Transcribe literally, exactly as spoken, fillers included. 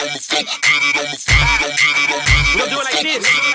on the floor, get it on the floor, get it on, get it on, get it on. We'll do it like this.